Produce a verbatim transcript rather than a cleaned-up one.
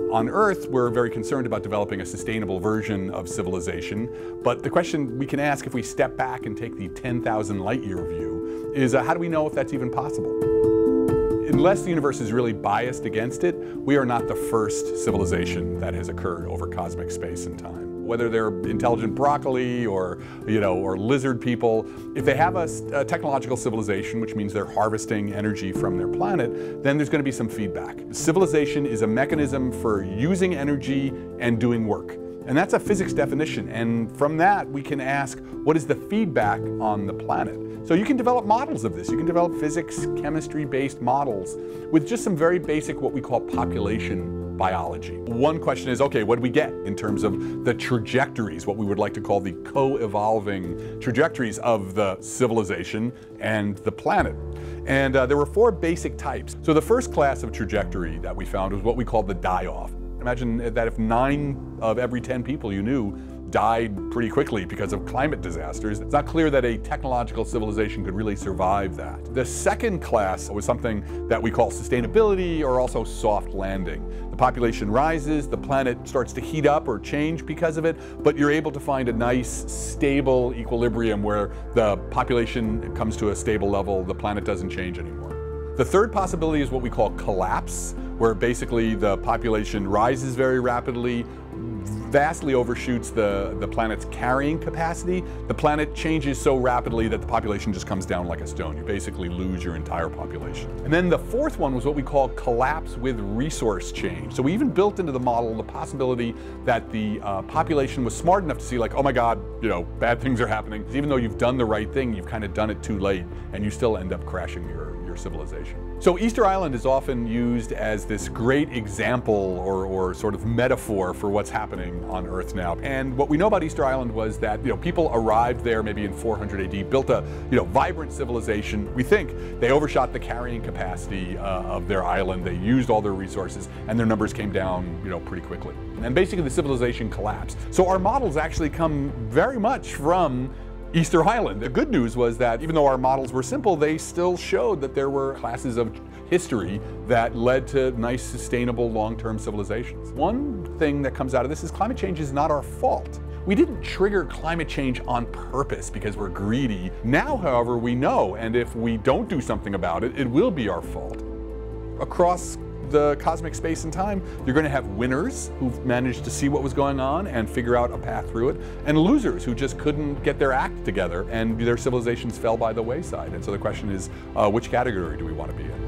On Earth, we're very concerned about developing a sustainable version of civilization, but the question we can ask if we step back and take the ten thousand light year view is uh, how do we know if that's even possible? Unless the universe is really biased against it, we are not the first civilization that has occurred over cosmic space and time. Whether they're intelligent broccoli or, you know, or lizard people, if they have a, a technological civilization, which means they're harvesting energy from their planet, then there's going to be some feedback. Civilization is a mechanism for using energy and doing work. And that's a physics definition, and from that we can ask, what is the feedback on the planet? So you can develop models of this. You can develop physics, chemistry-based models with just some very basic, what we call population biology. One question is, okay, what do we get in terms of the trajectories, what we would like to call the co-evolving trajectories of the civilization and the planet? And uh, there were four basic types. So the first class of trajectory that we found was what we called the die-off. Imagine that if nine of every ten people you knew died pretty quickly because of climate disasters, it's not clear that a technological civilization could really survive that. The second class was something that we call sustainability, or also soft landing. The population rises, the planet starts to heat up or change because of it, but you're able to find a nice, stable equilibrium where the population comes to a stable level, the planet doesn't change anymore. The third possibility is what we call collapse, where basically the population rises very rapidly, vastly overshoots the, the planet's carrying capacity. The planet changes so rapidly that the population just comes down like a stone. You basically lose your entire population. And then the fourth one was what we call collapse with resource change. So we even built into the model the possibility that the uh, population was smart enough to see, like, oh my God, you know, bad things are happening. Even though you've done the right thing, you've kind of done it too late, and you still end up crashing your, your civilization. So Easter Island is often used as this great example or, or sort of metaphor for what's happening on Earth now. And what we know about Easter Island was that, you know, people arrived there maybe in four hundred A D, built a, you know, vibrant civilization. We think they overshot the carrying capacity uh, of their island. They used all their resources, and their numbers came down, you know, pretty quickly. And basically the civilization collapsed. So our models actually come very much from Easter Island. The good news was that even though our models were simple, they still showed that there were classes of history that led to nice, sustainable, long-term civilizations. One thing that comes out of this is climate change is not our fault. We didn't trigger climate change on purpose because we're greedy. Now, however, we know, and if we don't do something about it, it will be our fault. Across the cosmic space and time, you're going to have winners who've managed to see what was going on and figure out a path through it, and losers who just couldn't get their act together and their civilizations fell by the wayside. And so the question is, uh, which category do we want to be in?